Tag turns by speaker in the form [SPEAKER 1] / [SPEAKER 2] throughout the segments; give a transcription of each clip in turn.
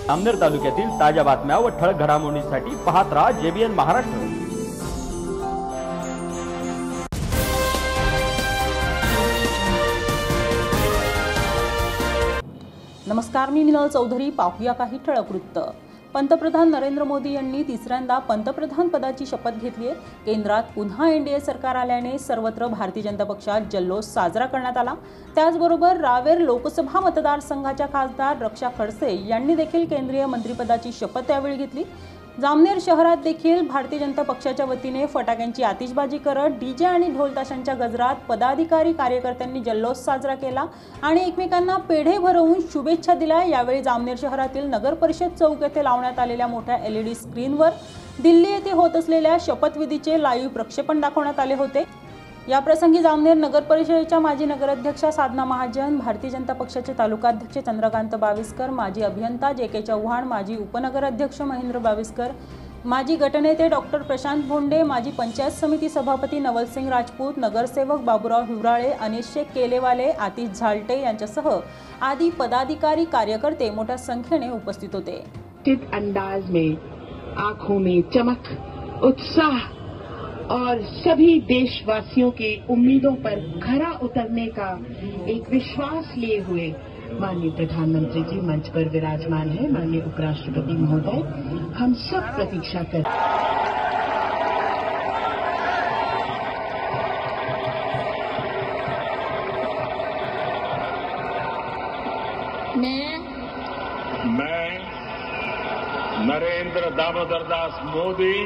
[SPEAKER 1] जामनेर तालुक्यातील ताज्या बातम्या व ठळक घडामोडींसाठी पाहत राहा JBN महाराष्ट्र।
[SPEAKER 2] नमस्कार, मी मिनल चौधरी। पाहूया काही ठळक वृत्त। पंतप्रधान नरेंद्र मोदी यांनी तिसऱ्यांदा पंतप्रधान पदाची शपथ घेतली आहे। केंद्रात पुन्हा NDA सरकार आल्याने सर्वत्र भारतीय जनता पक्षात जल्लोष साजरा करण्यात आला। त्याचबरोबर रावेर लोकसभा मतदारसंघाच्या खासदार रक्षा खडसे यांनी देखील केंद्रीय मंत्रिपदाची शपथ त्यावेळी घेतली। जामनेर शहरात देखील भारतीय जनता पक्षाच्या वतीने फटाक्यांची आतिषबाजी करत DJ आणि ढोल ताशांच्या गजरात पदाधिकारी कार्यकर्त्यांनी जल्लोष साजरा केला आणि एकमेकांना पेढे भरवून शुभेच्छा दिल्या। यावेळी जामनेर शहरातील नगर परिषद चौक येथे लावण्यात आलेल्या मोठ्या LED स्क्रीनवर दिल्ली येथे होत असलेल्या शपथविधीचे लाईव्ह प्रक्षेपण दाखवण्यात आले होते। या प्रसंगी जामनेर नगर परिषदेच्या माजी नगराध्यक्षा साधना महाजन, भारतीय जनता पक्षाचे तालुकाध्यक्ष चंद्रकांत बाविस्कर, माजी अभियंता JK चव्हाण, माजी उपनगराध्यक्ष महेंद्र बाविस्कर, माजी गटनेते डॉक्टर प्रशांत भोंडे, माजी पंचायत समिती सभापती नवलसिंग राजपूत, नगरसेवक बाबूराव हिवराळे, अनिश शेख केलेवाले, आतिश झालटे यांच्यासह आदी पदाधिकारी कार्यकर्ते मोठ्या संख्येने उपस्थित होते।
[SPEAKER 3] अंदाज में आंखों में चमक, उत्साह और सभी देशवासियों के उम्मीदों पर खरा उतरने का एक विश्वास लिए हुए माननीय प्रधानमंत्री जी मंच पर विराजमान है। माननीय उपराष्ट्रपति महोदय, हम सब प्रतीक्षा कर
[SPEAKER 4] मैं नरेंद्र दामोदर दास मोदी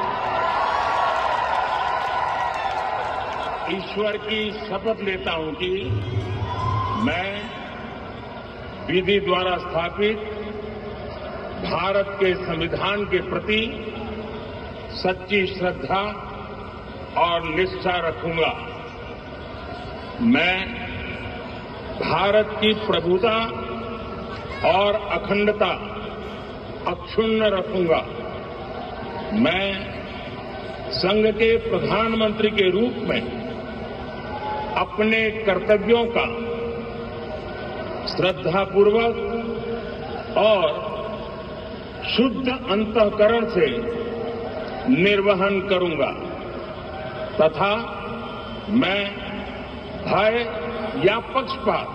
[SPEAKER 4] ईश्वर की शपथ लेता हूं कि मैं विधि द्वारा स्थापित भारत के संविधान के प्रति सच्ची श्रद्धा और निष्ठा रखूंगा। मैं भारत की प्रभुता और अखंडता अक्षुण्ण रखूंगा। मैं संघ के प्रधानमंत्री के रूप में अपने कर्तव्यों का श्रद्धापूर्वक और शुद्ध अंतःकरण से निर्वहन करूंगा तथा मैं भय या पक्षपात,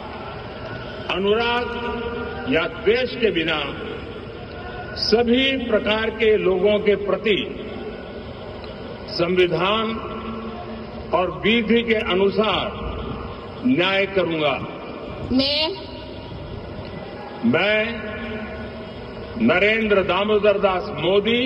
[SPEAKER 4] अनुराग या द्वेष के बिना सभी प्रकार के लोगों के प्रति संविधान और विधि के अनुसार न्याय करूंगा। मैं नरेंद्र दामोदर दास मोदी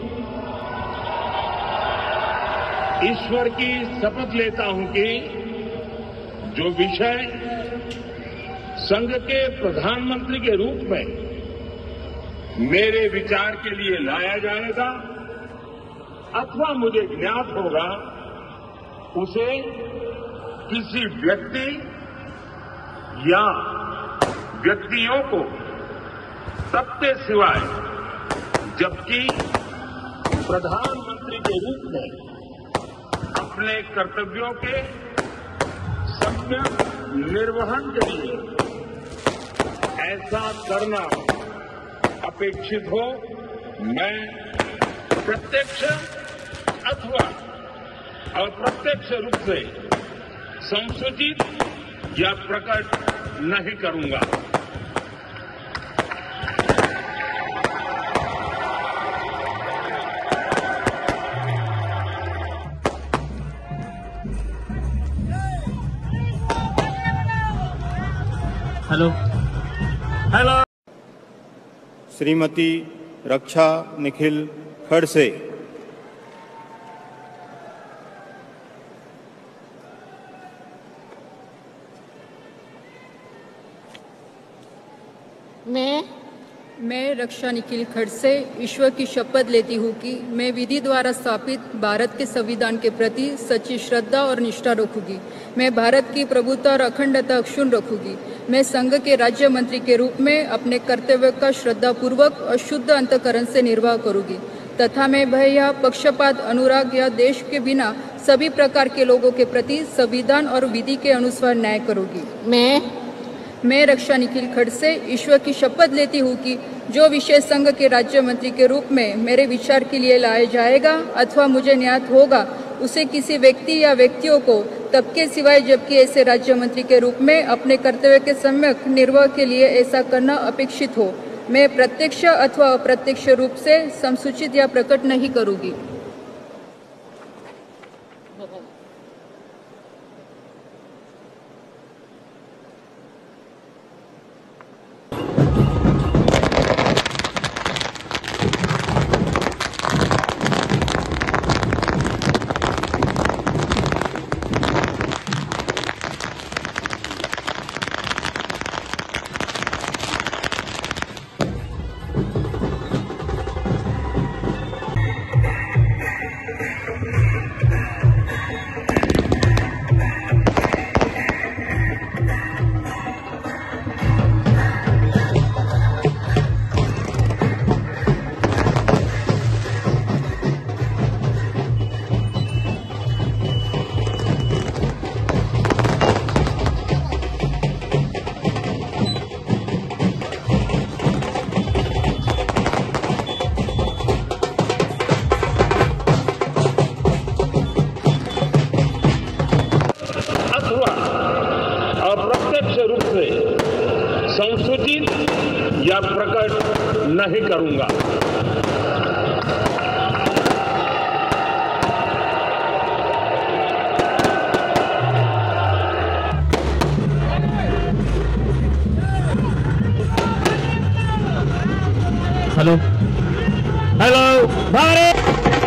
[SPEAKER 4] ईश्वर की शपथ लेता हूं कि जो विषय संघ के प्रधानमंत्री के रूप में मेरे विचार के लिए लाया जाएगा अथवा मुझे ज्ञात होगा, उसे किसी व्यक्ति या व्यक्तियों को सबके सिवाय, जबकि प्रधानमंत्री के रूप में अपने कर्तव्यों के सम्यक निर्वहन के लिए ऐसा करना अपेक्षित हो, मैं प्रत्यक्ष अथवा अप्रत्यक्ष रूप से संसूचित या प्रकट नहीं करूंगा।
[SPEAKER 5] हेलो। श्रीमती रक्षा निखिल खड़से।
[SPEAKER 6] मैं रक्षा निखिल खड़से ईश्वर की शपथ लेती हूँ कि मैं विधि द्वारा स्थापित भारत के संविधान के प्रति सच्ची श्रद्धा और निष्ठा रखूंगी। मैं भारत की प्रभुता और अखंडता अक्षुण्ण रखूंगी। मैं संघ के राज्य मंत्री के रूप में अपने कर्तव्य का श्रद्धापूर्वक और शुद्ध अंतःकरण से निर्वाह करूंगी तथा मैं भय या पक्षपात, अनुराग या देश के बिना सभी प्रकार के लोगों के प्रति संविधान और विधि के अनुसार न्याय करूंगी। मैं रक्षा निखिल खड़से ईश्वर की शपथ लेती हूँ कि जो विषय संघ के राज्य मंत्री के रूप में मेरे विचार के लिए लाया जाएगा अथवा मुझे ज्ञात होगा, उसे किसी व्यक्ति या व्यक्तियों को तब के सिवाय जबकि ऐसे राज्य मंत्री के रूप में अपने कर्तव्य के सम्यक निर्वाह के लिए ऐसा करना अपेक्षित हो, मैं प्रत्यक्ष अथवा अप्रत्यक्ष रूप से संसूचित या प्रकट नहीं करूँगी।
[SPEAKER 4] अप्रत्यक्ष रूप से संसूचित या प्रकट नहीं करूंगा।
[SPEAKER 1] Hello hello Bharat.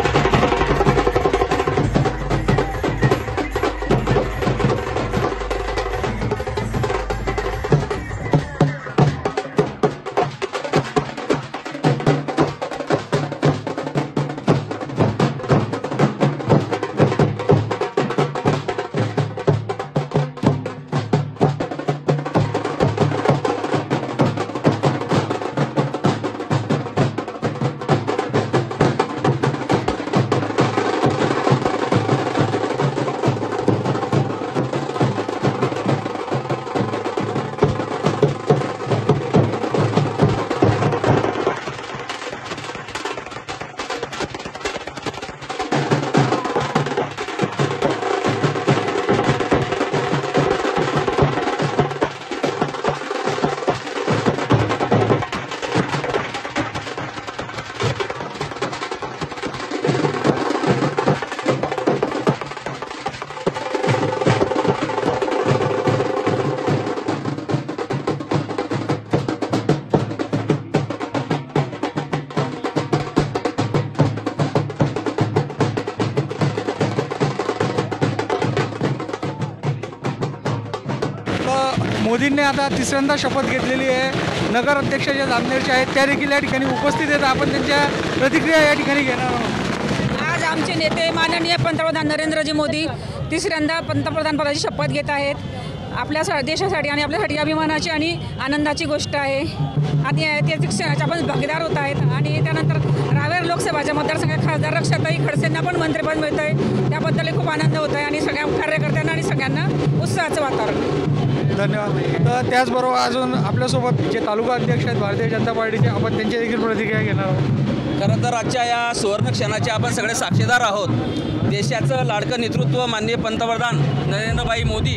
[SPEAKER 7] मोदींनी आता तिसऱ्यांदा शपथ घेतलेली आहे। नगर अध्यक्ष जे जामनेरचे आहेत त्या देखील या ठिकाणी उपस्थित आहेत। आपण त्यांच्या प्रतिक्रिया या ठिकाणी घेणार आहोत।
[SPEAKER 8] आज आमचे नेते माननीय पंतप्रधान नरेंद्रजी मोदी तिसऱ्यांदा पंतप्रधानपदाची शपथ घेत आहेत। आपल्या देशासाठी आणि आपल्यासाठी अभिमानाची आणि आनंदाची गोष्ट आहे आणि ऐतिहासिक क्षणाचे आपण भागीदार होत आहेत। आणि त्यानंतर रावेर लोकसभाच्या मतदारसंघात खासदार रक्षाताई खडसेंना पण मंत्रिपद मिळतं आहे, त्याबद्दल खूप आनंद होत आहे आणि सगळ्या कार्यकर्त्यांना आणि सगळ्यांना उत्साहाचं वातावरण।
[SPEAKER 7] धन्यवाद। तर त्याचबरोबर अजून आपल्यासोबत जे तालुका अध्यक्ष आहेत भारतीय जनता पार्टीचे, आपण त्यांच्या देखील प्रतिक्रिया घेणार आहोत।
[SPEAKER 9] खरं तर आजच्या या सुवर्ण क्षणाचे आपण सगळे साक्षीदार आहोत। देशाचं लाडकं नेतृत्व माननीय पंतप्रधान नरेंद्रभाई मोदी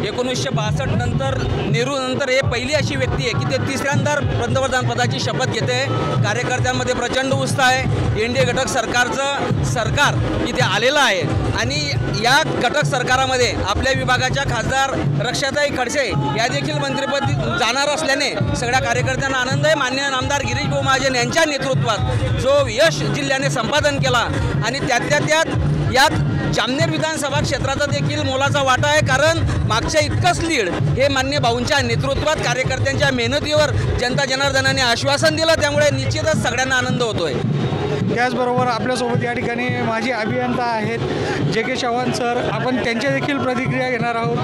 [SPEAKER 9] 1962 नंतर नेहरूनंतर हे पहिली अशी व्यक्ती आहे की ते तिसऱ्यांदा पंतप्रधान पदाची शपथ घेते। कार्यकर्त्यांमध्ये प्रचंड उत्साह आहे। एनडीए घटक सरकारचं सरकार इथे आलेलं आहे आणि या घटक सरकारामध्ये आपल्या विभागाच्या खासदार रक्षाताई खडसे या देखील मंत्रिपद जाणार असल्याने सगळ्या कार्यकर्त्यांना आनंद आहे। माननीय आमदार गिरीश भाऊ महाजन यांच्या नेतृत्वात जो यश जिल्ह्याने संपादन केला आणि त्यात यात जामनेर विधानसभा क्षेत्राचा देखील मोलाचा वाटा आहे, कारण मागच्या इतकंच लीड हे मान्य भाऊंच्या नेतृत्वात कार्यकर्त्यांच्या मेहनतीवर जनता जनार्दनाने आश्वासन दिलं, त्यामुळे निश्चितच सगळ्यांना आनंद होतोय।
[SPEAKER 7] त्याचबरोबर आपल्यासोबत या ठिकाणी माजी अभियंता आहेत जे के चव्हाण सर, आपण त्यांच्या देखील प्रतिक्रिया घेणार आहोत।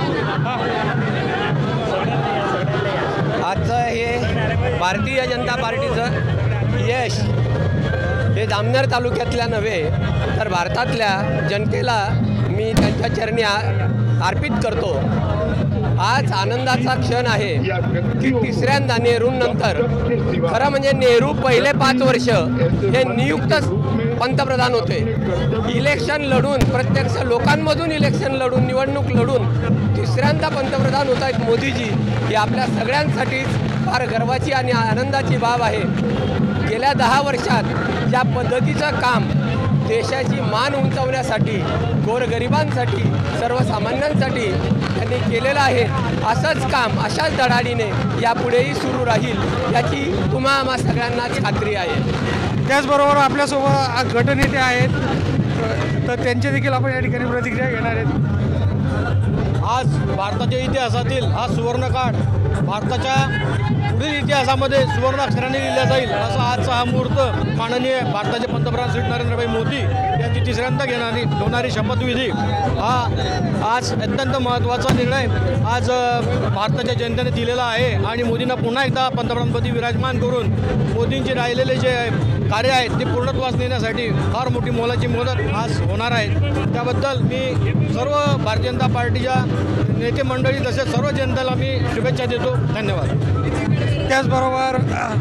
[SPEAKER 10] आजचं हे भारतीय जनता पार्टीचं यश हे जामनेर तालुक्यातल्या नव्हे तर भारतातल्या जनतेला मी त्यांच्या चरणी अर्पित करतो। आज आनंदाचा क्षण आहे की तिसऱ्यांदा नेहरूंनंतर, खरं म्हणजे नेहरू पहिले 5 वर्ष हे नियुक्त पंतप्रधान होते. इलेक्शन लढून, प्रत्यक्ष लोकांमधून इलेक्शन लढून, निवडणूक लढून तिसऱ्यांदा पंतप्रधान होत आहेत मोदीजी. ही आपल्या सगळ्यांसाठीच फार गर्वाची आणि आनंदाची बाब आहे. गेल्या 10 वर्षात ज्या पद्धतीचं काम देशाची मान उंचावण्यासाठी, गोरगरिबांसाठी, सर्वसामान्यांसाठी त्यांनी केलेलं आहे, असंच काम अशाच धडाडीने यापुढेही सुरू राहील याची तुम्हा आम्हा सगळ्यांनाच खात्री आहे.
[SPEAKER 7] त्याचबरोबर आपल्यासोबत गटनेते आहेत, तर त्यांचे देखील आपण या ठिकाणी प्रतिक्रिया घेणार आहेत.
[SPEAKER 11] आज भारताच्या इतिहासातील हा सुवर्णकाळ, भारताच्या पुढील इतिहासामध्ये सुवर्ण अक्षरांनी लिहिला जाईल असा आजचा हा मुहूर्त माननीय भारताचे पंतप्रधान श्री नरेंद्रभाई मोदी यांची तिसऱ्यांदा होणारी शपथविधी हा आज अत्यंत महत्त्वाचा निर्णय आज भारताच्या जनतेने दिलेला आहे. आणि मोदींना पुन्हा एकदा पंतप्रधानपदी विराजमान करून मोदींचे राहिलेले जे कार्य आहेत ते पूर्णत्वास नेण्यासाठी फार मोठी मोलाची मदत आज होणार आहे. त्याबद्दल मी सर्व भारतीय जनता पार्टीच्या नेते मंडळी तसेच सर्व जनतेला मी शुभेच्छा देतो. धन्यवाद.
[SPEAKER 7] त्याचबरोबर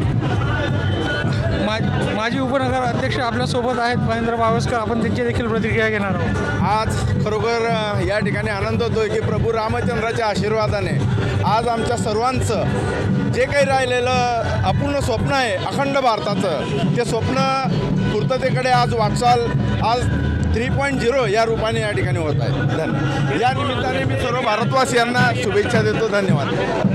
[SPEAKER 7] माजी उपनगर अध्यक्ष आपल्यासोबत आहेत महेंद्र बावस्कर, आपण त्यांची देखील प्रतिक्रिया घेणार आहोत.
[SPEAKER 12] आज खरोखर या ठिकाणी आनंद होतोय की प्रभू रामचंद्राच्या आशीर्वादाने आज आमच्या सर्वांचं जे काही राहिलेलं अपूर्ण स्वप्न आहे अखंड भारताचं, ते स्वप्न पूर्ततेकडे आज वाटचाल आज 3.0 या रूपाने या ठिकाणी होत आहे. धन्यवाद. या निमित्ताने मी सर्व भारतवासियांना शुभेच्छा देतो. धन्यवाद.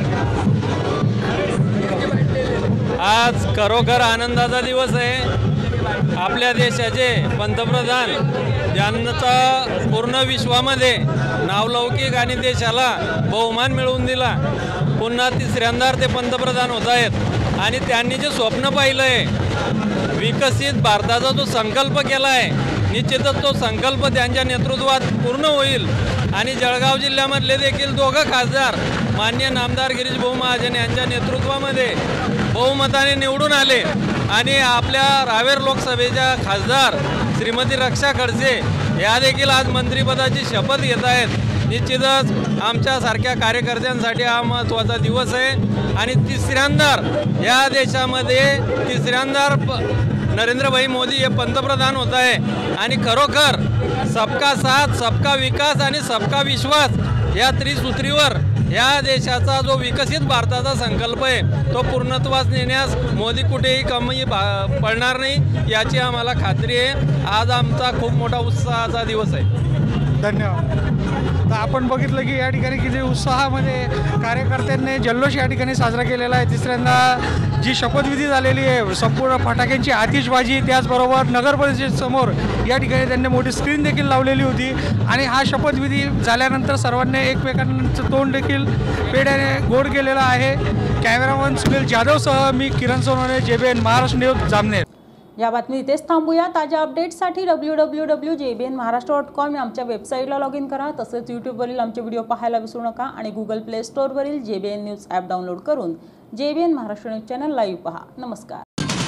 [SPEAKER 13] आज खरोखर आनंदाचा दिवस आहे. आपल्या देशाचे पंतप्रधान ज्यांचा पूर्ण विश्वामध्ये नावलौकिक आणि देशाला बहुमान मिळवून दिला, पुन्हा तिसऱ्यांदा ते पंतप्रधान होत आहेत. आणि त्यांनी जे स्वप्न पाहिलं आहे, विकसित भारताचा जो संकल्प केला आहे, निश्चितच तो संकल्प त्यांच्या नेतृत्वात पूर्ण होईल. आणि जळगाव जिल्ह्यामधले देखील 2 खासदार माननीय नामदार गिरीश भाऊ महाजन यांच्या नेतृत्वामध्ये बहुमताने निवडून आले. आणि आपल्या रावेर लोकसभेच्या खासदार श्रीमती रक्षा खडसे या देखील आज मंत्रिपदाची शपथ घेत आहेत. निश्चितच आमच्यासारख्या कार्यकर्त्यांसाठी हा महत्त्वाचा दिवस आहे. आणि तिसऱ्यांदा या देशामध्ये नरेंद्रभाई मोदी हे पंतप्रधान होत आहे. आणि खरोखर सबका साथ, सबका विकास आणि सबका विश्वास या त्रिसूत्रीवर या देशाचा जो विकसित भारताचा संकल्प आहे तो पूर्णत्वास नेण्यास मोदी कुठेही कमी पडणार नाही याची आम्हाला खात्री आहे. आज आमचा खूप मोठा उत्साहाचा दिवस आहे.
[SPEAKER 7] धन्यवाद. तर आपण बघितलं की या ठिकाणी किती उत्साहामध्ये कार्यकर्त्यांनी जल्लोष या ठिकाणी साजरा केलेला आहे. तिसऱ्यांदा जी शपथविधी झालेली आहे, संपूर्ण फटाक्यांची आतिषबाजी, त्याचबरोबर नगर परिषदेसमोर या ठिकाणी त्यांनी मोठी स्क्रीन देखील लावलेली होती. आणि हा शपथविधी झाल्यानंतर सर्वांनी एकमेकांचं तोंड देखील पेढ्याने गोड केलेलं आहे. कॅमेरामन सुनील जाधवसह मी किरण सोनवणे, JBN महाराष्ट्र न्यूज, जामनेर.
[SPEAKER 2] या बातमी इथेच थांबूया. ताज्या अपडेट्ससाठी www.jbnmaharashtra.com या आमच्या वेबसाईटला लॉग इन करा. तसेच यूट्यूबवरील आमचे व्हिडिओ पाहायला विसरू नका. आणि गुगल प्ले स्टोअरवरील JBN न्यूज ॲप डाउनलोड करून JBN Maharashtra news channel live पहा. नमस्कार.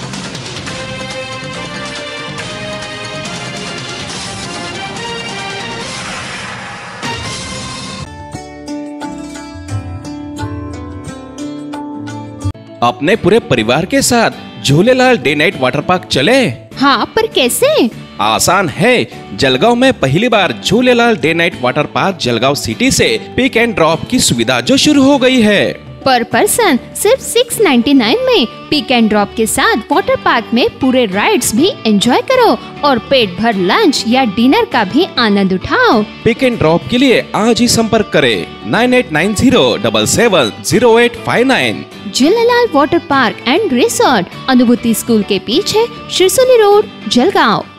[SPEAKER 14] अपने पूरे परिवार के साथ Jhulelal day night water park चले?
[SPEAKER 15] हाँ, पर कैसे?
[SPEAKER 14] आसान है। जलगांव में पहली बार Jhulelal day night water park Jalgaon city से पिक एंड ड्रॉप की सुविधा जो शुरू हो गई है।
[SPEAKER 15] पर पर्सन सिर्फ 699 में पिक एंड ड्रॉप के साथ वाटर पार्क में पूरे राइड्स भी एंजॉय करो और पेट भर लंच या डिनर का भी आनंद उठाओ।
[SPEAKER 14] पिक एंड ड्रॉप के लिए आज ही संपर्क करें 9890770859।
[SPEAKER 15] Jhulelal water park and resort, Anubhuti school के पीछे, शिरसोली रोड, जलगांव।